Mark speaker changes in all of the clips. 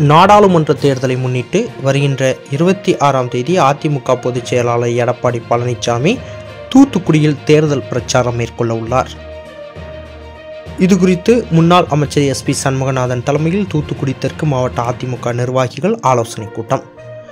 Speaker 1: நாடாளுமன்ற தேர்தலை முன்னிட்டு வருகின்ற 26ஆம் தேதி அதிமுக பொதுச் செயலாளர் எடப்பாடி பழனிசாமி தூத்துக்குடியில் தேர்தல் பிரச்சாரம் மேற்கொள்ள உள்ளார். இதுகுறித்து முன்னாள் அமைச்சர் SP சண்முகநாதன் தலைமையில் தூத்துக்குடி தெற்கு மாவட்ட அதிமுக நிர்வாகிகள் ஆலோசனை கூட்டம்.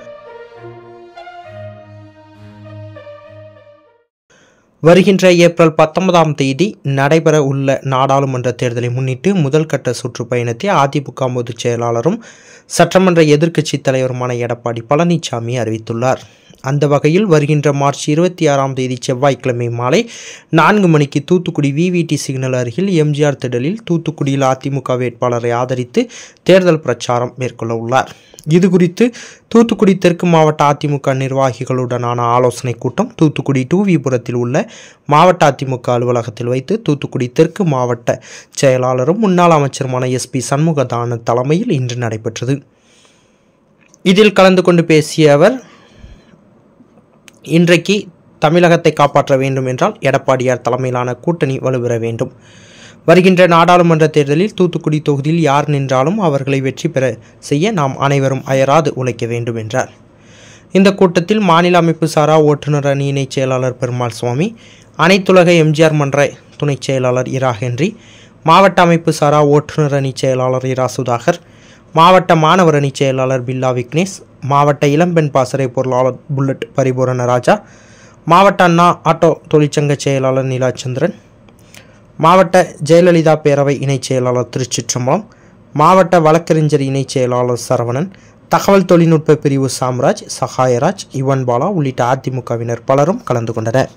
Speaker 1: வருகின்ற ஏப்ரல் 19ஆம் தேதி நடைபெற உள்ள நாடாளுமன்ற தேர்தலை முன்னிட்டு முதல் கட்ட சுற்றுப்பயணத்தை அதிமுக பொதுச் செயலாளரும் சட்டமன்ற எதிர்க்கட்சி தலைவருமான எடப்பாடி பழனிசாமி அறிவித்துள்ளார். அந்த வகையில் வருகின்ற மார்ச் 26ஆம் தேதி செவ்வாய்க்கிழமை மாலை 4 மணிக்கு தூத்துக்குடி VVT சிக்னல் அருகில் MGR திடலில் தூத்துக்குடியில் அதிமுக வேட்பாளரை ஆதரித்து தேர்தல் பிரச்சாரம் மேற்கொள்ள உள்ளார். இதுகுறித்து தூத்துக்குடி தெற்கு மாவட்ட அதிமுக நிர்வாகிகளுடனான ஆலோசனை கூட்டம் தூத்துக்குடி 2விபுரத்தில் உள்ள மாவட்ட அதிமுக அலுவலகத்தில் வைத்து தூத்துக்குடி தெற்கு மாவட்ட செயலாளரும் முன்னாள் அமைச்சருமான SP சண்முகநாதன் தலைமையில் இன்று நடைபெற்றது. இதில் கலந்து கொண்டு பேசிய அவர், இன்றைக்கு தமிழகத்தை காப்பாற்ற வேண்டும் என்றால் எடப்பாடியார் தலைமையிலான கூட்டணி வலுப்பெற வேண்டும். வருகின்ற நாடாளுமன்ற தேர்தலில் தூத்துக்குடி தொகுதியில் யார் நின்றாலும் அவர்களை வெற்றி பெற செய்ய நாம் அனைவரும் அயராது உழைக்க வேண்டும் என்றார். இந்த கூட்டத்தில் மாநில அமைப்பு சாரா ஓட்டுநர் அணி இணைச் செயலாளர் பெருமாள் சுவாமி, அனைத்துலக MGR மன்ற துணை செயலாளர் இரா ஹென்றி, மாவட்ட அமைப்பு சாரா ஓட்டுநர் அணி செயலாளர் இரா சுதாகர், மாவட்ட மாணவர் அணி செயலாளர் பில்லா விக்னேஷ், மாவட்ட இளம்பெண் பாசறை பொருளாளர் புல்லட் பரிபூரண ராஜா, மாவட்ட அண்ணா ஆட்டோ தொழிற்சங்க செயலாளர் நீலாச்சந்திரன், மாவட்ட ஜெயலலிதா பேரவை இணைச் செயலாளர் திருச்சிற்றம்பலம், மாவட்ட வழக்கறிஞர் இணைச் செயலாளர் சரவணன், தகவல் தொழில்நுட்ப பிரிவு சாம்ராஜ், சகாயராஜ், யுவன் பாலா உள்ளிட்ட அதிமுகவினர் பலரும் கலந்து கொண்டனர்.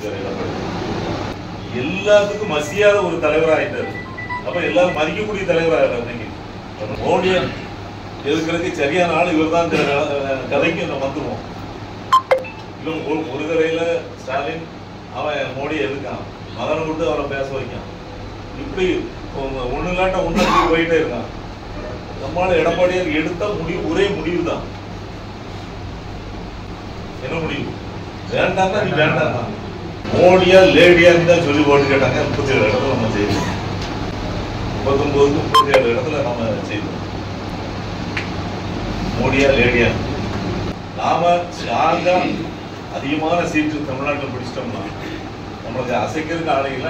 Speaker 2: எல்லாத்துக்கும் மசியாத ஒரு தலைவராயிட்டார். அப்ப எல்லாரும் மதிக்கக்கூடிய தலைவராயிட்டார். மோடியை எதுக்கிறதுக்கு சரியான ஆள் இவர் தான் கதைக்கு நம்ம வந்துடுவோம். இன்னும் ஒரு கதையில ஸ்டாலின் அவன் மோடியை எதுக்கான், மகனை விட்டு அவரை பேச வைக்கான். இப்படி ஒண்ணு இல்லாட்ட ஒண்ணு போயிட்டே இருக்கான். நம்மளால எடப்பாடியார் எடுத்த முடிவு ஒரே முடிவு தான். என்ன முடிவு? வேண்டாம் நீ வேண்டாம் தான். மோடியா லேடியான்னு தான் சொல்லி போட்டு கேட்டாங்க. 37 இடத்துல நம்ம செய்யணும். 39க்கு 37 இடத்துல நம்ம செய்யணும். மோடியா லேடியா நாம ஸ்ட்ராங்கா அதிகமான சீட்டு தமிழ்நாட்டில் பிடிச்சிட்டோம்னா நமக்கு அசைக்கிறதுக்கு ஆணையில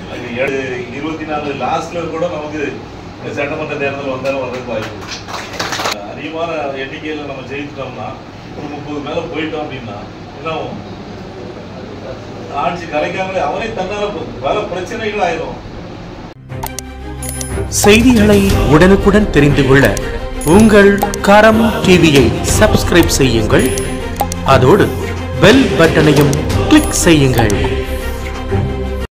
Speaker 2: 24 லாஸ்ட்ல கூட நமக்கு சட்டமன்ற தேர்தல் வந்தாலும் வர்றதுக்கு வாய்ப்பு. அதிகமான எண்ணிக்கையில நம்ம ஜெயிச்சிட்டோம்னா ஒரு 30 மேல போயிட்டோம் அப்படின்னா என்ன ஆட்சி கலைக்காமலே அவனே தன்னால பல பிரச்சனைகள் ஆயிரும்.
Speaker 3: செய்திகளை உடனுக்குடன் தெரிந்து கொள்ள உங்கள் கரம் டிவியை சப்ஸ்கிரைப் செய்யுங்கள். அதோடு பெல் பட்டனையும் கிளிக் செய்யுங்கள்.